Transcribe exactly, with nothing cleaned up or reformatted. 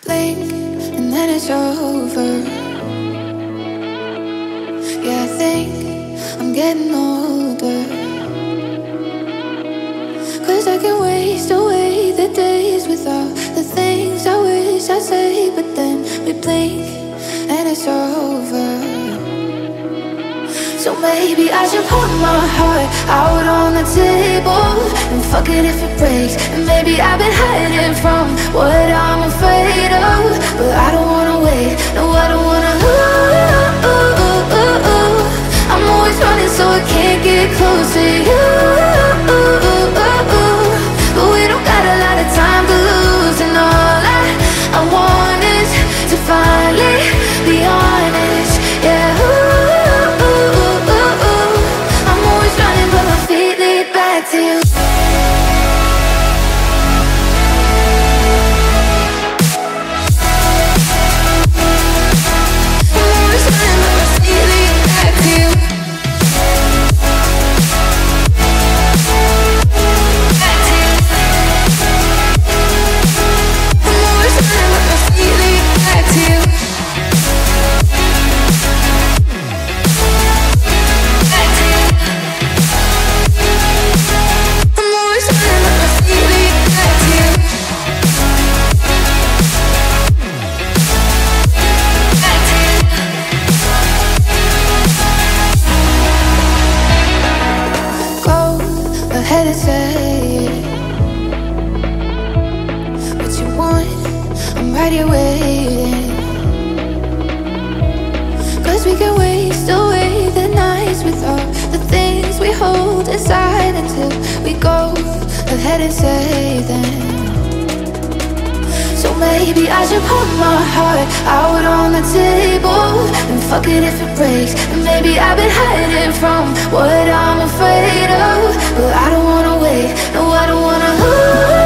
Blink, and then it's over. Yeah, I think I'm getting older, 'cause I can waste away the days without the things I wish I'd say. But then we blink, and it's over. So maybe I should put my heart out on the table and fuck it if it breaks. And maybe I've been hiding from what I'm afraid of, but I don't wanna wait, no I don't wanna. Ooh, ooh, ooh, ooh, ooh. I'm always running so I can't get close to you. Ooh, ooh, ooh, ooh. But we don't got a lot of time to lose, and all I, I want is to finally be honest. Yeah, ooh. To you. Inside until we go ahead and say them. So maybe I should put my heart out on the table and fuck it if it breaks. And maybe I've been hiding from what I'm afraid of, but I don't wanna wait, no I don't wanna. Ooh.